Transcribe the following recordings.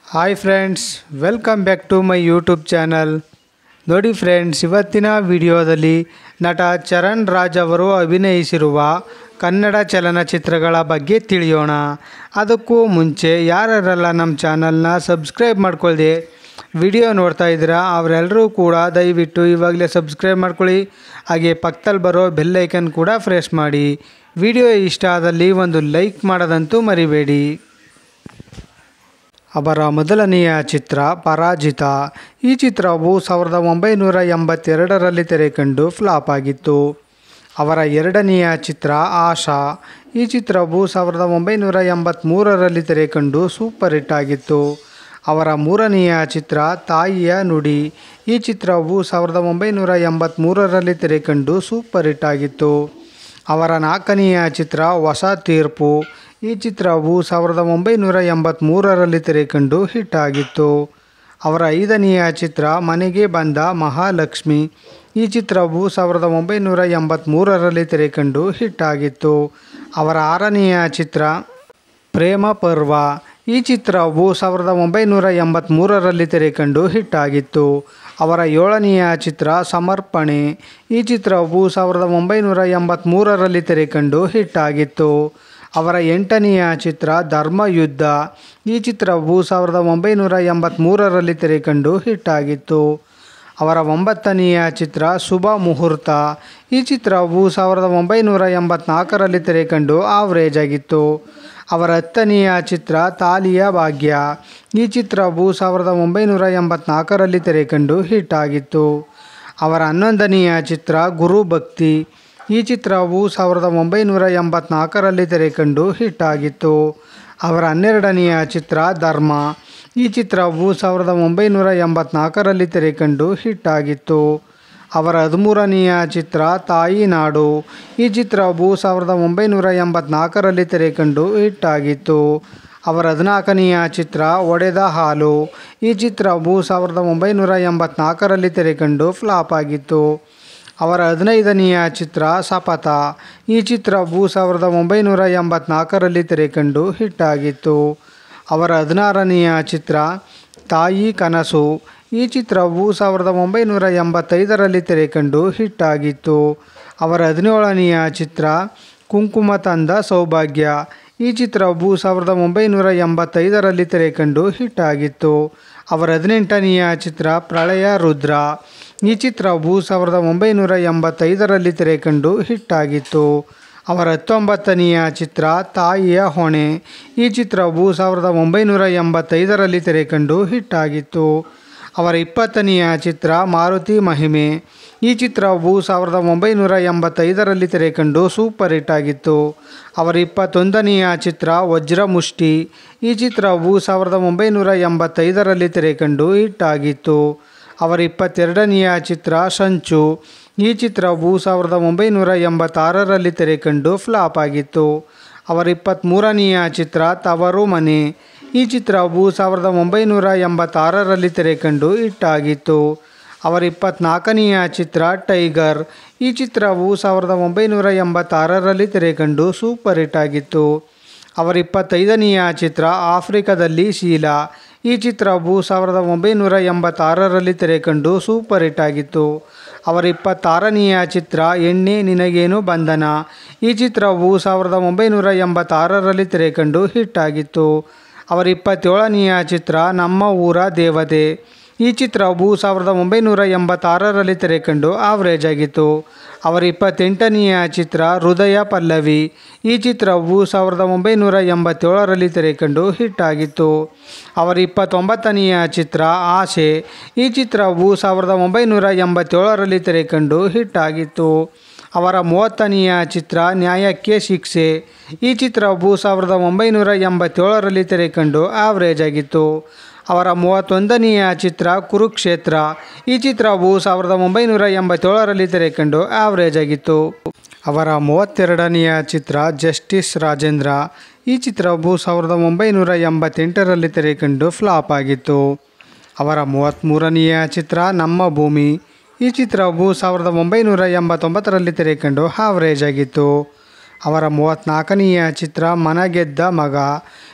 Hi friends, welcome back to my YouTube channel. ನೋಡಿ friends, ಇವತ್ತಿನ ವಿಡಿಯೋದಲ್ಲಿ ನಟ ಚರಣ್ ರಾಜ್ ಅವರು ಅಭಿನಯಿಸಿರುವ ಕನ್ನಡ ಚಲನಚಿತ್ರಗಳ ಬಗ್ಗೆ ತಿಳಿಯೋಣ. ಅದಕ್ಕೂ ಮುಂಚೆ ಯಾರೆಲ್ಲ ನಮ್ಮ ಚಾನಲ್ನ ಸಬ್ಸ್ಕ್ರೈಬ್ ಮಾಡ್ಕೊಳ್ಳಿ ವಿಡಿಯೋ ನೋಡ್ತಾ ಇದ್ದೀರಾ ಅವರೆಲ್ಲರೂ ಕೂಡ ದಯವಿಟ್ಟು ಇವಾಗಲೇ ಸಬ್ಸ್ಕ್ರೈಬ್ ಮಾಡ್ಕೊಳ್ಳಿ. ಹಾಗೆ ಪಕ್ಕದಲ್ಲಿ ಬರೋ ಬೆಲ್ ಐಕನ್ ಕೂಡ ಪ್ರೆಸ್ ಮಾಡಿ. ವಿಡಿಯೋ ಇಷ್ಟ ಆದಲ್ಲಿ ಒಂದು ಲೈಕ್ ಮಾಡೋದಂತೂ ಮರಿಬೇಡಿ. ಅವರ ಮೊದಲನೆಯ ಚಿತ್ರ ಪರಾಜಿತ. ಈ ಚಿತ್ರವು 1982ರಲ್ಲಿ ತೆರೆಕಂಡು ಫ್ಲಾಪ್ ಆಗಿತ್ತು. ಅವರ ಎರಡನೆಯ ಚಿತ್ರ ಆಶಾ. ಈ ಚಿತ್ರವು 1983ರಲ್ಲಿ ತೆರೆಕಂಡು ಸೂಪರ್ ಹಿಟ್ ಆಗಿತ್ತು. ಅವರ ಮೂರನೆಯ ಚಿತ್ರ ತಾಯಿಯ ನುಡಿ. ಈ ಚಿತ್ರವು 1983ರಲ್ಲಿ ತೆರೆಕಂಡು ಸೂಪರ್ ಹಿಟ್ ಆಗಿತ್ತು. ಅವರ ನಾಲ್ಕನೆಯ ಚಿತ್ರ ಹೊಸ ತೀರ್ಪು. ಈ ಚಿತ್ರವು 1983ರಲ್ಲಿ ತೆರೆಕಂಡು ಹಿಟ್ ಆಗಿತ್ತು. ಅವರ ಐದನೆಯ ಚಿತ್ರ ಮನೆಗೆ ಬಂದ ಮಹಾಲಕ್ಷ್ಮಿ. ಈ ಚಿತ್ರವು 1983ರಲ್ಲಿ ತೆರೆಕಂಡು ಹಿಟ್ ಆಗಿತ್ತು. ಅವರ ಆರನೆಯ ಚಿತ್ರ ಪ್ರೇಮ ಪರ್ವ. ಈ ಚಿತ್ರವು 1983ರಲ್ಲಿ ತೆರೆಕಂಡು ಹಿಟ್ ಆಗಿತ್ತು. ಅವರ ಏಳನೆಯ ಚಿತ್ರ ಸಮರ್ಪಣೆ. ಈ ಚಿತ್ರವು 1983ರಲ್ಲಿ ತೆರೆಕಂಡು ಹಿಟ್ ಆಗಿತ್ತು. ಅವರ ಎಂಟನೆಯ ಚಿತ್ರ ಧರ್ಮಯುದ್ಧ. ಈ ಚಿತ್ರವು 1983ರಲ್ಲಿ ತೆರೆಕಂಡು ಹಿಟ್ ಆಗಿತ್ತು. ಅವರ ಒಂಬತ್ತನೆಯ ಚಿತ್ರ ಶುಭ ಮುಹೂರ್ತ. ಈ ಚಿತ್ರವು 1984ರಲ್ಲಿ ತೆರೆಕಂಡು ಆವ್ರೇಜ್ ಆಗಿತ್ತು. ಅವರ ಹತ್ತನೆಯ ಚಿತ್ರ ತಾಲಿಯ ಭಾಗ್ಯ. ಈ ಚಿತ್ರವು 1984ರಲ್ಲಿ ತೆರೆಕಂಡು ಹಿಟ್ ಆಗಿತ್ತು. ಅವರ 11ನೆಯ ಚಿತ್ರ ಗುರುಭಕ್ತಿ. ಈ ಚಿತ್ರವು 1984ರಲ್ಲಿ ತೆರೆಕಂಡು ಹಿಟ್ ಆಗಿತ್ತು. ಅವರ 12ನೆಯ ಚಿತ್ರ ಧರ್ಮ. ಈ ಚಿತ್ರವು 1984ರಲ್ಲಿ ತೆರೆಕಂಡು ಹಿಟ್ ಆಗಿತ್ತು. ಅವರ 13ನೆಯ ಚಿತ್ರ ತಾಯಿ ನಾಡು. ಈ ಚಿತ್ರವು 1984ರಲ್ಲಿ ತೆರೆಕಂಡು ಹಿಟ್ ಆಗಿತ್ತು. ಅವರ 14ನೆಯ ಚಿತ್ರ ಒಡೆದ ಹಾಲು. ಈ ಚಿತ್ರವು 1984ರಲ್ಲಿ ತೆರೆಕಂಡು ಫ್ಲಾಪ್ ಆಗಿತ್ತು. ಅವರ 15ನೆಯ ಚಿತ್ರ ಶಪಥ. ಈ ಚಿತ್ರವು 1984ರಲ್ಲಿ ತೆರೆಕಂಡು ಹಿಟ್ ಆಗಿತ್ತು. ಅವರ 16ನೆಯ ಚಿತ್ರ ತಾಯಿ ಕನಸು. ಈ ಚಿತ್ರವು 1985ರಲ್ಲಿ ತೆರೆಕಂಡು ಹಿಟ್ ಆಗಿತ್ತು. ಅವರ 17ನೆಯ ಚಿತ್ರ ಕುಂಕುಮ ತಂದ ಸೌಭಾಗ್ಯ. ಈ ಚಿತ್ರವು 1985ರಲ್ಲಿ ತೆರೆಕಂಡು ಹಿಟ್ ಆಗಿತ್ತು. ಅವರ 18ನೆಯ ಚಿತ್ರ ಪ್ರಳಯ ರುದ್ರ. ಈ ಚಿತ್ರವು 1985ರಲ್ಲಿ ತೆರೆಕಂಡು ಹಿಟ್ ಆಗಿತ್ತು. ಅವರ 19ನೆಯ ಚಿತ್ರ ತಾಯಿಯ ಹೊಣೆ. ಈ ಚಿತ್ರವು 1985ರಲ್ಲಿ ತೆರೆಕಂಡು ಹಿಟ್ ಆಗಿತ್ತು. ಅವರ 20ನೆಯ ಚಿತ್ರ ಮಾರುತಿ ಮಹಿಮೆ. ಈ ಚಿತ್ರವು 1985ರಲ್ಲಿ ತೆರೆಕಂಡು ಸೂಪರ್ ಹಿಟ್ ಆಗಿತ್ತು. ಅವರ 21ನೆಯ ಚಿತ್ರ ವಜ್ರಮುಷ್ಟಿ. ಈ ಚಿತ್ರವು 1985ರಲ್ಲಿ ತೆರೆಕಂಡು ಹಿಟ್ ಆಗಿತ್ತು. ಅವರ 22ನೆಯ ಚಿತ್ರ ಸಂಚು. ಈ ಚಿತ್ರವು 1986ರಲ್ಲಿ ತೆರೆಕಂಡು ಫ್ಲಾಪ್ ಆಗಿತ್ತು. ಅವರ 23ನೆಯ ಚಿತ್ರ ತವರು ಮನೆ. ಈ ಚಿತ್ರವು 1986ರಲ್ಲಿ ತೆರೆಕಂಡು ಹಿಟ್ ಆಗಿತ್ತು. ಅವರ 24ನೆಯ ಚಿತ್ರ ಟೈಗರ್. ಈ ಚಿತ್ರವು 1986ರಲ್ಲಿ ತೆರೆಕಂಡು ಸೂಪರ್ ಹಿಟ್ ಆಗಿತ್ತು. ಅವರ 25ನೆಯ ಚಿತ್ರ ಆಫ್ರಿಕಾದಲ್ಲಿ ಶೀಲಾ. ಈ ಚಿತ್ರವು 1986ರಲ್ಲಿ ತೆರೆಕಂಡು ಸೂಪರ್ ಹಿಟ್ ಆಗಿತ್ತು. ಅವರ 26ನೆಯ ಚಿತ್ರ ಎಣ್ಣೆ ನಿನಗೇನು ಬಂಧನ. ಈ ಚಿತ್ರವು 1986ರಲ್ಲಿ ತೆರೆಕಂಡು ಹಿಟ್ ಆಗಿತ್ತು. ಅವರ 27ನೆಯ ಚಿತ್ರ ನಮ್ಮ ಊರ ದೇವತೆ. ಈ ಚಿತ್ರವು 1986ರಲ್ಲಿ ತೆರೆಕಂಡು ಆವ್ರೇಜ್ ಆಗಿತ್ತು. ಅವರ 28ನೆಯ ಚಿತ್ರ ಹೃದಯ ಪಲ್ಲವಿ. ಈ ಚಿತ್ರವು 1987ರಲ್ಲಿ ತೆರೆಕಂಡು ಹಿಟ್ ಆಗಿತ್ತು. ಅವರ 29ನೆಯ ಚಿತ್ರ ಆಸೆ. ಈ ಚಿತ್ರವು 1987ರಲ್ಲಿ ತೆರೆಕಂಡು ಹಿಟ್ ಆಗಿತ್ತು. ಅವರ 30ನೆಯ ಚಿತ್ರ ನ್ಯಾಯಕ್ಕೆ ಶಿಕ್ಷೆ. ಈ ಚಿತ್ರವು 1987ರಲ್ಲಿ ತೆರೆಕಂಡು ಆವ್ರೇಜ್ ಆಗಿತ್ತು. ಅವರ 31ನೆಯ ಚಿತ್ರ ಕುರುಕ್ಷೇತ್ರ. ಈ ಚಿತ್ರವು 1987ರಲ್ಲಿ ತೆರೆಕಂಡು ಆವ್ರೇಜ್ ಆಗಿತ್ತು. ಅವರ 32ನೆಯ ಚಿತ್ರ ಜಸ್ಟಿಸ್ ರಾಜೇಂದ್ರ. ಈ ಚಿತ್ರವು 1988ರಲ್ಲಿ ತೆರೆಕಂಡು ಫ್ಲಾಪ್ ಆಗಿತ್ತು. ಅವರ 33ನೆಯ ಚಿತ್ರ ನಮ್ಮ ಭೂಮಿ. ಈ ಚಿತ್ರವು 1989ರಲ್ಲಿ ತೆರೆಕಂಡು ಆವ್ರೇಜ್ ಆಗಿತ್ತು. ಅವರ 34ನೆಯ ಚಿತ್ರ ಮನಗೆದ್ದ ಮಗ.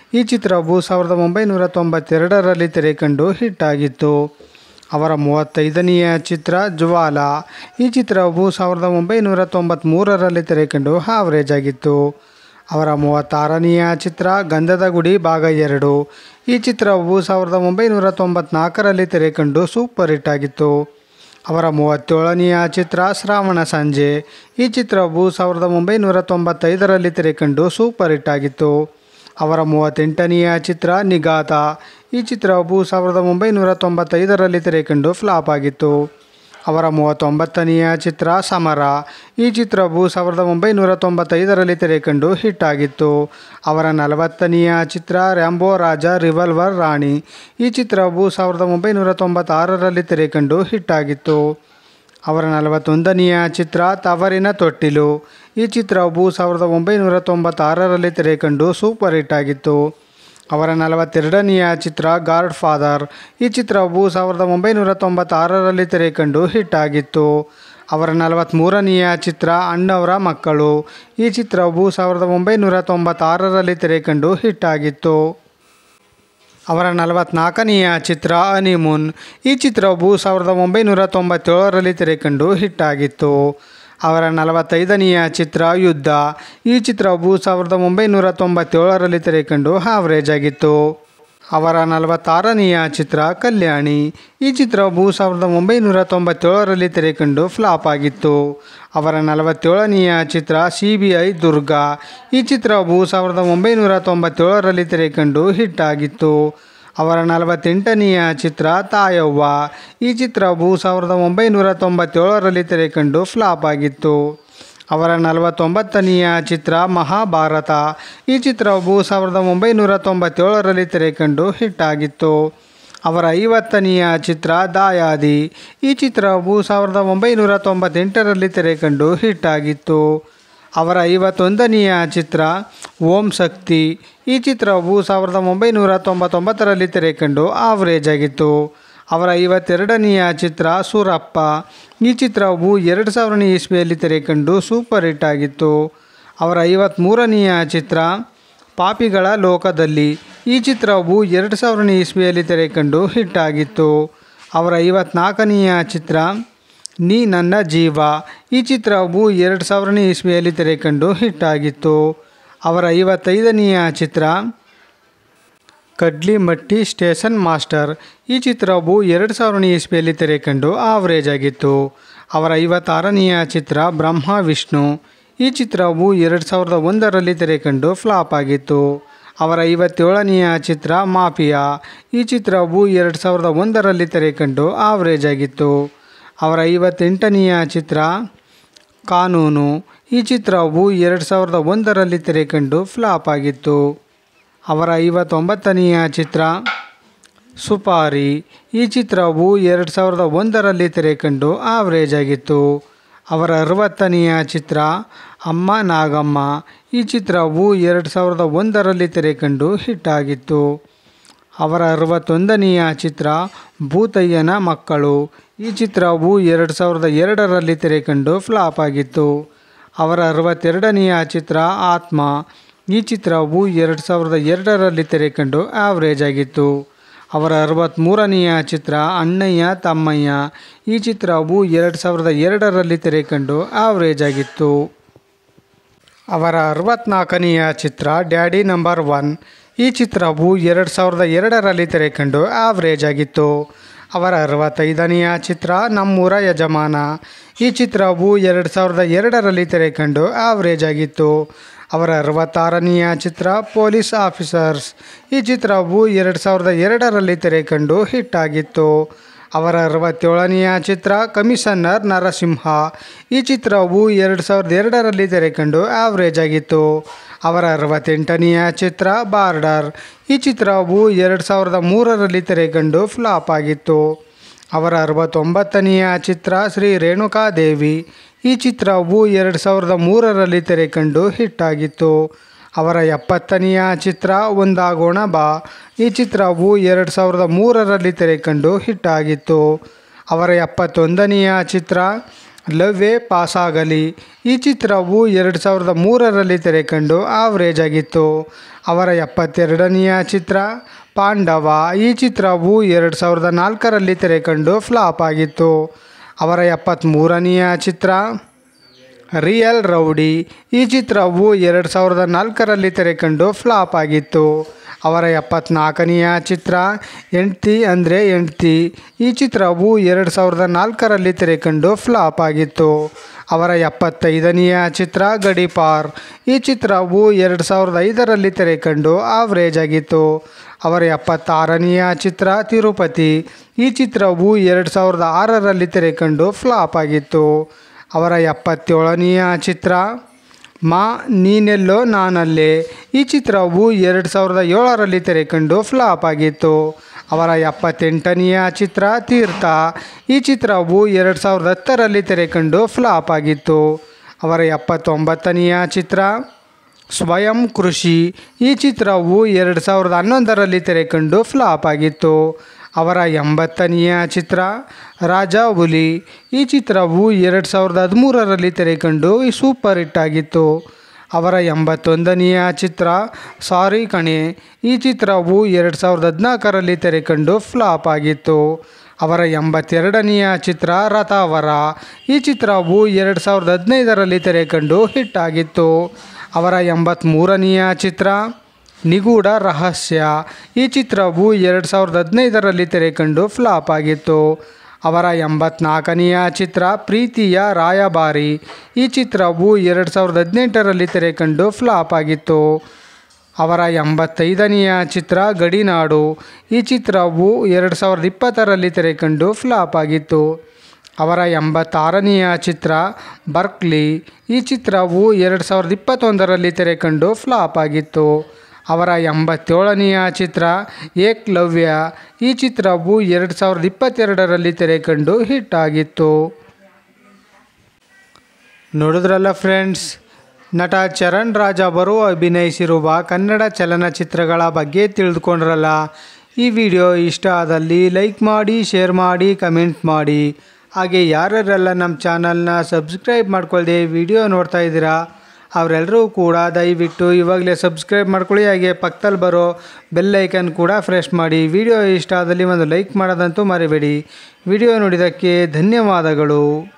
ಈ ಚಿತ್ರವು 1992ರಲ್ಲಿ ತೆರೆಕಂಡು ಹಿಟ್ಟಾಗಿತ್ತು. ಅವರ 35ನೆಯ ಚಿತ್ರ ಜ್ವಾಲಾ. ಈ ಚಿತ್ರವು 1993ರಲ್ಲಿ ತೆರೆಕಂಡು ಆವರೇಜ್ ಆಗಿತ್ತು. ಅವರ 36ನೆಯ ಚಿತ್ರ ಗಂಧದ ಗುಡಿ ಭಾಗ 2. ಈ ಚಿತ್ರವು 1994ರಲ್ಲಿ ತೆರೆಕಂಡು ಸೂಪರ್ ಹಿಟ್ ಆಗಿತ್ತು. ಅವರ 37ನೆಯ ಚಿತ್ರ ಶ್ರಾವಣ ಸಂಜೆ. ಈ ಚಿತ್ರವು 1995ರಲ್ಲಿ ತೆರೆಕಂಡು ಸೂಪರ್ ಹಿಟ್ ಆಗಿತ್ತು. ಅವರ 38ನೆಯ ಚಿತ್ರ ನಿಗಾತ. ಈ ಚಿತ್ರವು 1995ರಲ್ಲಿ ತೆರೆಕಂಡು ಫ್ಲಾಪ್ ಆಗಿತ್ತು. ಅವರ 39ನೆಯ ಚಿತ್ರ ಸಮರ. ಈ ಚಿತ್ರವು 1995ರಲ್ಲಿ ತೆರೆಕಂಡು ಹಿಟ್ ಆಗಿತ್ತು. ಅವರ 40ನೆಯ ಚಿತ್ರ ರ್ಯಾಂಬೋ ರಾಜ ರಿವಾಲ್ವರ್ ರಾಣಿ. ಈ ಚಿತ್ರವು 1996ರಲ್ಲಿ ತೆರೆಕಂಡು ಹಿಟ್ ಆಗಿತ್ತು. ಅವರ 41ನೆಯ ಚಿತ್ರ ತವರಿನ ತೊಟ್ಟಿಲು. ಈ ಚಿತ್ರವು 1996ರಲ್ಲಿ ತೆರೆಕಂಡು ಸೂಪರ್ ಹಿಟ್ ಆಗಿತ್ತು. ಅವರ 42ನೆಯ ಚಿತ್ರ ಗಾಡ್ ಫಾದರ್. ಈ ಚಿತ್ರವು 1996ರಲ್ಲಿ ತೆರೆಕಂಡು ಹಿಟ್ ಆಗಿತ್ತು. ಅವರ 43ನೆಯ ಚಿತ್ರ ಅಣ್ಣವರ ಮಕ್ಕಳು. ಈ ಚಿತ್ರವು 1996ರಲ್ಲಿ ತೆರೆಕಂಡು ಹಿಟ್ ಆಗಿತ್ತು. ಅವರ 44ನೆಯ ಚಿತ್ರ ಹನಿಮೂನ್. ಈ ಚಿತ್ರವು 1997ರಲ್ಲಿ ತೆರೆಕಂಡು ಹಿಟ್ ಆಗಿತ್ತು. ಅವರ 45ನೆಯ ಚಿತ್ರ ಯುದ್ಧ. ಈ ಚಿತ್ರವು 1997ರಲ್ಲಿ ತೆರೆಕಂಡು ಆವರೇಜ್ ಆಗಿತ್ತು. ಅವರ 46ನೆಯ ಚಿತ್ರ ಕಲ್ಯಾಣಿ. ಈ ಚಿತ್ರವು 1997ರಲ್ಲಿ ತೆರೆಕಂಡು ಫ್ಲಾಪ್ ಆಗಿತ್ತು. ಅವರ 47ನೆಯ ಚಿತ್ರ CBI ದುರ್ಗಾ. ಈ ಚಿತ್ರವು 1997ರಲ್ಲಿ ತೆರೆಕಂಡು ಹಿಟ್ ಆಗಿತ್ತು. ಅವರ 48ನೆಯ ಚಿತ್ರ ತಾಯವ್ವ. ಈ ಚಿತ್ರವು 1997ರಲ್ಲಿ ತೆರೆಕಂಡು ಫ್ಲಾಪ್ ಆಗಿತ್ತು. ಅವರ 49ನೆಯ ಚಿತ್ರ ಮಹಾಭಾರತ. ಈ ಚಿತ್ರವು 1997ರಲ್ಲಿ ತೆರೆಕಂಡು ಹಿಟ್ ಆಗಿತ್ತು. ಅವರ 50ನೆಯ ಚಿತ್ರ ದಾಯಾದಿ. ಈ ಚಿತ್ರವು 1998ರಲ್ಲಿ ತೆರೆಕಂಡು ಹಿಟ್ ಆಗಿತ್ತು. ಅವರ 51ನೆಯ ಚಿತ್ರ ಓಂ ಶಕ್ತಿ. ಈ ಚಿತ್ರವು 1999ರಲ್ಲಿ ತೆರೆಕಂಡು ಆವರೇಜ್ ಆಗಿತ್ತು. ಅವರ 52ನೆಯ ಚಿತ್ರ ಸೂರಪ್ಪ. ಈ ಚಿತ್ರವು 2000ನೇ ಇಸ್ವಿಯಲ್ಲಿ ತೆರೆಕಂಡು ಸೂಪರ್ ಹಿಟ್ ಆಗಿತ್ತು. ಅವರ 53ನೆಯ ಚಿತ್ರ ಪಾಪಿಗಳ ಲೋಕದಲ್ಲಿ. ಈ ಚಿತ್ರವು 2000ನೇ ಇಸ್ವಿಯಲ್ಲಿ ತೆರೆಕಂಡು ಹಿಟ್ ಆಗಿತ್ತು. ಅವರ 54ನೆಯ ಚಿತ್ರ ನೀ ನನ್ನ ಜೀವ. ಈ ಚಿತ್ರವು 2000ನೇ ಇಸ್ವಿಯಲ್ಲಿ ತೆರೆಕಂಡು ಹಿಟ್ ಆಗಿತ್ತು. ಅವರ 55ನೆಯ ಚಿತ್ರ ಕಡ್ಲಿ ಮಟ್ಟಿ ಸ್ಟೇಷನ್ ಮಾಸ್ಟರ್. ಈ ಚಿತ್ರವು 2000ನೇ ಇಸ್ವಿಯಲ್ಲಿ ತೆರೆಕಂಡು ಆವರೇಜ್ ಆಗಿತ್ತು. ಅವರ 56ನೆಯ ಚಿತ್ರ ಬ್ರಹ್ಮ ವಿಷ್ಣು. ಈ ಚಿತ್ರವು 2001ರಲ್ಲಿ ತೆರೆಕಂಡು ಫ್ಲಾಪ್ ಆಗಿತ್ತು. ಅವರ 57ನೆಯ ಚಿತ್ರ ಮಾಫಿಯಾ. ಈ ಚಿತ್ರವು 2001ರಲ್ಲಿ ತೆರೆಕಂಡು ಆವರೇಜ್ ಆಗಿತ್ತು. ಅವರ 58ನೆಯ ಚಿತ್ರ ಕಾನೂನು. ಈ ಚಿತ್ರವು 2001ರಲ್ಲಿ ತೆರೆಕಂಡು ಫ್ಲಾಪ್ ಆಗಿತ್ತು. ಅವರ 59ನೆಯ ಚಿತ್ರ ಸುಪಾರಿ. ಈ ಚಿತ್ರವು 2001ರಲ್ಲಿ ತೆರೆಕಂಡು ಆವರೇಜ್ ಆಗಿತ್ತು. ಅವರ 60ನೆಯ ಚಿತ್ರ ಅಮ್ಮ ನಾಗಮ್ಮ. ಈ ಚಿತ್ರವು 2001ರಲ್ಲಿ ತೆರೆಕಂಡು ಹಿಟ್ ಆಗಿತ್ತು. ಅವರ 61ನೆಯ ಚಿತ್ರ ಭೂತಯ್ಯನ ಮಕ್ಕಳು. ಈ ಚಿತ್ರವು 2002ರಲ್ಲಿ ತೆರೆಕಂಡು ಫ್ಲಾಪ್ ಆಗಿತ್ತು. ಅವರ 62ನೆಯ ಚಿತ್ರ ಆತ್ಮ. ಈ ಚಿತ್ರವು 2002ರಲ್ಲಿ ತೆರೆಕಂಡು ಆವರೇಜ್ ಆಗಿತ್ತು. ಅವರ 63ನೆಯ ಚಿತ್ರ ಅಣ್ಣಯ್ಯ ತಮ್ಮಯ್ಯ. ಈ ಚಿತ್ರವು 2002ರಲ್ಲಿ ತೆರೆಕಂಡು ಆವರೇಜ್ ಆಗಿತ್ತು. ಅವರ 64ನೆಯ ಚಿತ್ರ ಡ್ಯಾಡಿ ನಂಬರ್ 1. ಈ ಚಿತ್ರವು 2002ರಲ್ಲಿ ತೆರೆಕಂಡು ಆವರೇಜ್ ಆಗಿತ್ತು. ಅವರ 65ನೆಯ ಚಿತ್ರ ನಮ್ಮೂರ ಯಜಮಾನ. ಈ ಚಿತ್ರವು 2002ರಲ್ಲಿ ತೆರೆಕಂಡು ಆವರೇಜ್ ಆಗಿತ್ತು. ಅವರ 66ನೆಯ ಚಿತ್ರ ಪೊಲೀಸ್ ಆಫೀಸರ್ಸ್. ಈ ಚಿತ್ರವು 2002ರಲ್ಲಿ ತೆರೆಕಂಡು ಹಿಟ್ ಆಗಿತ್ತು. ಅವರ 67ನೆಯ ಚಿತ್ರ ಕಮಿಷನರ್ ನರಸಿಂಹ. ಈ ಚಿತ್ರವು 2002ರಲ್ಲಿ ತೆರೆಕಂಡು ಆವರೇಜ್ ಆಗಿತ್ತು. ಅವರ 68ನೆಯ ಚಿತ್ರ ಬಾರ್ಡರ್. ಈ ಚಿತ್ರವು 2003ರಲ್ಲಿ ತೆರೆಕಂಡು ಫ್ಲಾಪ್ ಆಗಿತ್ತು. ಅವರ 69ನೆಯ ಚಿತ್ರ ಶ್ರೀ ರೇಣುಕಾದೇವಿ. ಈ ಚಿತ್ರವು 2003ರಲ್ಲಿ ತೆರೆಕಂಡು ಹಿಟ್ ಆಗಿತ್ತು. ಅವರ 70ನೆಯ ಚಿತ್ರ ಒಂದಾಗೋಣ ಬಾ. ಈ ಚಿತ್ರವು 2003ರಲ್ಲಿ ತೆರೆಕಂಡು ಹಿಟ್ ಆಗಿತ್ತು. ಅವರ 71ನೆಯ ಚಿತ್ರ ಲವ್ವೇ ಪಾಸಾಗಲಿ ಈ ಚಿತ್ರವು 2003ರಲ್ಲಿ ತೆರೆಕಂಡು ಆವ್ರೇಜ್ ಆಗಿತ್ತು. ಅವರ 72ನೆಯ ಚಿತ್ರ ಪಾಂಡವ ಈ ಚಿತ್ರವು 2004ರಲ್ಲಿ ತೆರೆಕಂಡು ಫ್ಲಾಪ್ ಆಗಿತ್ತು. ಅವರ 73ನೆಯ ಚಿತ್ರ ರಿಯಲ್ ರೌಡಿ ಈ ಚಿತ್ರವು 2004ರಲ್ಲಿ ತೆರೆಕಂಡು ಫ್ಲಾಪ್ ಆಗಿತ್ತು. ಅವರ 74ನೆಯ ಚಿತ್ರ ಹೆಂಡ್ತಿ ಅಂದರೆ ಹೆಂಡ್ತಿ ಈ ಚಿತ್ರವು 2004ರಲ್ಲಿ ತೆರೆಕಂಡು ಫ್ಲಾಪ್ ಆಗಿತ್ತು. ಅವರ 75ನೆಯ ಚಿತ್ರ ಗಡಿಪಾರ್ ಈ ಚಿತ್ರವು 2005ರಲ್ಲಿ ತೆರೆಕಂಡು ಆವ್ರೇಜ್ ಆಗಿತ್ತು. ಅವರ 76ನೆಯ ಚಿತ್ರ ತಿರುಪತಿ ಈ ಚಿತ್ರವು 2006ರಲ್ಲಿ ತೆರೆಕಂಡು ಫ್ಲಾಪ್ ಆಗಿತ್ತು. ಅವರ 77ನೆಯ ಚಿತ್ರ ಮಾ ನೀನೆಲ್ಲೋ ನಾನಲ್ಲೇ ಈ ಚಿತ್ರವು 2007ರಲ್ಲಿ ತೆರೆಕಂಡು ಫ್ಲಾಪ್ ಆಗಿತ್ತು. ಅವರ 78ನೆಯ ಚಿತ್ರ ತೀರ್ಥ ಈ ಚಿತ್ರವು 2010ರಲ್ಲಿ ತೆರೆಕಂಡು ಫ್ಲಾಪ್ ಆಗಿತ್ತು. ಅವರ 79ನೆಯ ಚಿತ್ರ ಸ್ವಯಂ ಕೃಷಿ ಈ ಚಿತ್ರವು 2011ರಲ್ಲಿ ತೆರೆಕಂಡು ಫ್ಲಾಪ್ ಆಗಿತ್ತು. ಅವರ 80ನೆಯ ಚಿತ್ರ ರಾಜ ಹುಲಿ ಈ ಚಿತ್ರವು 2013ರಲ್ಲಿ ತೆರೆಕಂಡು ಸೂಪರ್ ಹಿಟ್ ಆಗಿತ್ತು. ಅವರ 81ನೆಯ ಚಿತ್ರ ಸಾರಿ ಕಣೆ ಈ ಚಿತ್ರವು 2014ರಲ್ಲಿ ತೆರೆಕಂಡು ಫ್ಲಾಪ್ ಆಗಿತ್ತು. ಅವರ 82ನೆಯ ಚಿತ್ರ ರಥಾವರ ಈ ಚಿತ್ರವು 2015ರಲ್ಲಿ ತೆರೆಕಂಡು ಹಿಟ್ ಆಗಿತ್ತು. ಅವರ 83ನೆಯ ಚಿತ್ರ ನಿಗೂಢ ರಹಸ್ಯ ಈ ಚಿತ್ರವು 2015ರಲ್ಲಿ ತೆರೆಕಂಡು ಫ್ಲಾಪ್ ಆಗಿತ್ತು. ಅವರ 84ನೆಯ ಚಿತ್ರ ಪ್ರೀತಿಯ ರಾಯಭಾರಿ ಈ ಚಿತ್ರವು 2018ರಲ್ಲಿ ತೆರೆಕಂಡು ಫ್ಲಾಪ್ ಆಗಿತ್ತು. ಅವರ 85ನೆಯ ಚಿತ್ರ ಗಡಿನಾಡು ಈ ಚಿತ್ರವು 2020ರಲ್ಲಿ ತೆರೆಕಂಡು ಫ್ಲಾಪ್ ಆಗಿತ್ತು. ಅವರ 86ನೆಯ ಚಿತ್ರ ಬರ್ಕ್ಲಿ ಈ ಚಿತ್ರವು 2021ರಲ್ಲಿ ತೆರೆಕಂಡು ಫ್ಲಾಪ್ ಆಗಿತ್ತು. ಅವರ 87ನೆಯ ಚಿತ್ರ ಏಕಲವ್ಯ ಈ ಚಿತ್ರವು 2022ರಲ್ಲಿ ತೆರೆಕಂಡು ಹಿಟ್ ಆಗಿತ್ತು. ನೋಡಿದ್ರಲ್ಲ ಫ್ರೆಂಡ್ಸ್, ನಟ ಚರಣ್ ರಾಜ್ ಅವರು ಅಭಿನಯಿಸಿರುವ ಕನ್ನಡ ಚಲನಚಿತ್ರಗಳ ಬಗ್ಗೆ ತಿಳಿದುಕೊಂಡ್ರಲ್ಲ. ಈ ವಿಡಿಯೋ ಇಷ್ಟ ಆದಲ್ಲಿ ಲೈಕ್ ಮಾಡಿ, ಶೇರ್ ಮಾಡಿ, ಕಮೆಂಟ್ ಮಾಡಿ. ಹಾಗೆ ಯಾರ್ಯಾರೆಲ್ಲ ನಮ್ಮ ಚಾನಲ್ನ ಸಬ್ಸ್ಕ್ರೈಬ್ ಮಾಡ್ಕೊಳ್ಳದೆ ವಿಡಿಯೋ ನೋಡ್ತಾ ಇದ್ದೀರಾ ಅವರೆಲ್ಲರೂ ಕೂಡ ದಯವಿಟ್ಟು ಇವಾಗಲೇ ಸಬ್ಸ್ಕ್ರೈಬ್ ಮಾಡ್ಕೊಳ್ಳಿ. ಹಾಗೆ ಪಕ್ಕದಲ್ಲಿ ಬರೋ ಬೆಲ್ ಐಕನ್ ಕೂಡ ಪ್ರೆಸ್ ಮಾಡಿ. ವಿಡಿಯೋ ಇಷ್ಟ ಆದಲ್ಲಿ ಒಂದು ಲೈಕ್ ಮಾಡೋದಂತೂ ಮರಿಬೇಡಿ. ವಿಡಿಯೋ ನೋಡಿದ್ದಕ್ಕೆ ಧನ್ಯವಾದಗಳು.